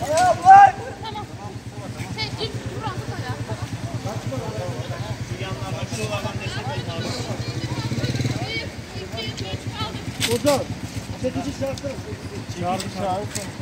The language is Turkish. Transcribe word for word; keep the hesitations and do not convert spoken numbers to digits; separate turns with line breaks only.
Tamam. Şey, ilk buranı koyar.
Şu yanlardan şuralardan destek olun abi.
Bir, iki, üç, aldık.
Ozan, çekici şartlar.
Çağırdı çağırdı.